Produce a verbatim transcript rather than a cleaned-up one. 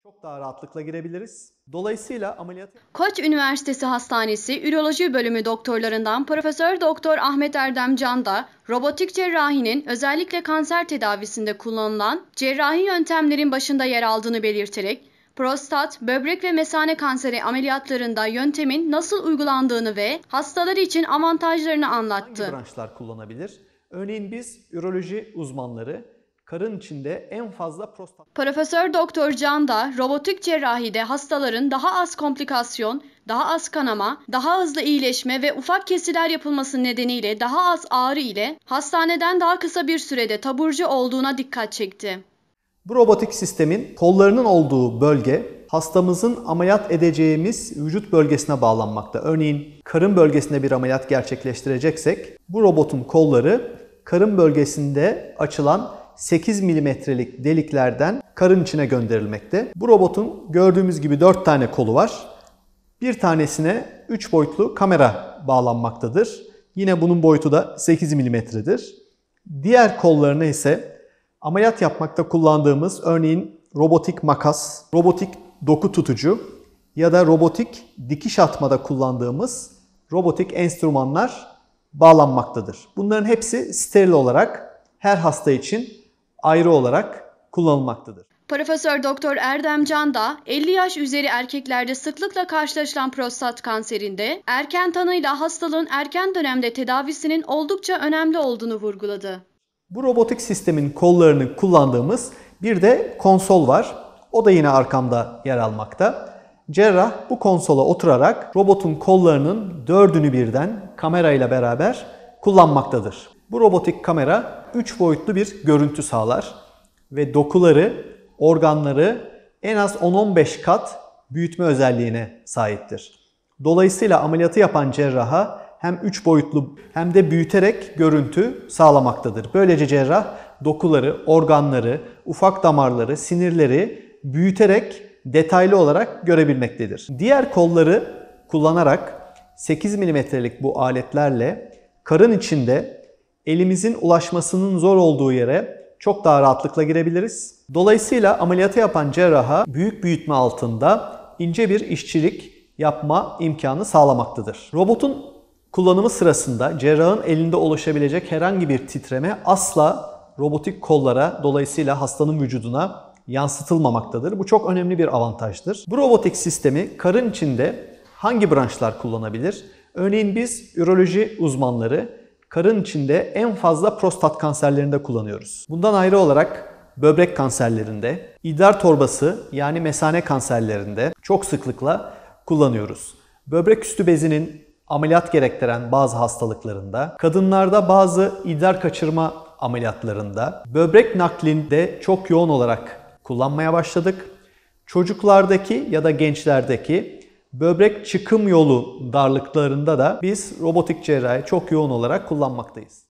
Çok daha rahatlıkla girebiliriz. Dolayısıyla ameliyat... Koç Üniversitesi Hastanesi Üroloji Bölümü doktorlarından Profesör Doktor Ahmet Erdem Can da robotik cerrahinin özellikle kanser tedavisinde kullanılan cerrahi yöntemlerin başında yer aldığını belirterek prostat, böbrek ve mesane kanseri ameliyatlarında yöntemin nasıl uygulandığını ve hastalar için avantajlarını anlattı. Hangi branşlar kullanabilir? Örneğin biz üroloji uzmanları karın içinde en fazla prostat... Profesör Doktor Can da robotik cerrahide hastaların daha az komplikasyon, daha az kanama, daha hızlı iyileşme ve ufak kesiler yapılması nedeniyle daha az ağrı ile hastaneden daha kısa bir sürede taburcu olduğuna dikkat çekti. Bu robotik sistemin kollarının olduğu bölge hastamızın ameliyat edeceğimiz vücut bölgesine bağlanmakta. Örneğin karın bölgesinde bir ameliyat gerçekleştireceksek bu robotun kolları karın bölgesinde açılan sekiz milimetrelik deliklerden karın içine gönderilmekte. Bu robotun gördüğümüz gibi dört tane kolu var. Bir tanesine üç boyutlu kamera bağlanmaktadır. Yine bunun boyutu da sekiz milimetredir. Diğer kollarına ise ameliyat yapmakta kullandığımız örneğin robotik makas, robotik doku tutucu ya da robotik dikiş atmada kullandığımız robotik enstrümanlar bağlanmaktadır. Bunların hepsi steril olarak her hasta için ayrı olarak kullanılmaktadır. Profesör Doktor Erdem Can da elli yaş üzeri erkeklerde sıklıkla karşılaşılan prostat kanserinde erken tanıyla hastalığın erken dönemde tedavisinin oldukça önemli olduğunu vurguladı. Bu robotik sistemin kollarını kullandığımız bir de konsol var. O da yine arkamda yer almakta. Cerrah bu konsola oturarak robotun kollarının dördünü birden kamerayla beraber kullanmaktadır. Bu robotik kamera üç boyutlu bir görüntü sağlar ve dokuları, organları en az on on beş kat büyütme özelliğine sahiptir. Dolayısıyla ameliyatı yapan cerraha hem üç boyutlu hem de büyüterek görüntü sağlamaktadır. Böylece cerrah dokuları, organları, ufak damarları, sinirleri büyüterek detaylı olarak görebilmektedir. Diğer kolları kullanarak sekiz milimetrelik bu aletlerle karın içinde elimizin ulaşmasının zor olduğu yere çok daha rahatlıkla girebiliriz. Dolayısıyla ameliyatı yapan cerraha büyük büyütme altında ince bir işçilik yapma imkanı sağlamaktadır. Robotun kullanımı sırasında cerrahın elinde oluşabilecek herhangi bir titreme asla robotik kollara, dolayısıyla hastanın vücuduna yansıtılmamaktadır. Bu çok önemli bir avantajdır. Bu robotik sistemi karın içinde hangi branşlar kullanabilir? Örneğin biz üroloji uzmanları karın içinde en fazla prostat kanserlerinde kullanıyoruz. Bundan ayrı olarak böbrek kanserlerinde, idrar torbası yani mesane kanserlerinde çok sıklıkla kullanıyoruz. Böbrek üstü bezinin ameliyat gerektiren bazı hastalıklarında, kadınlarda bazı idrar kaçırma ameliyatlarında, böbrek naklinde çok yoğun olarak kullanmaya başladık. Çocuklardaki ya da gençlerdeki böbrek çıkım yolu darlıklarında da biz robotik cerrahi çok yoğun olarak kullanmaktayız.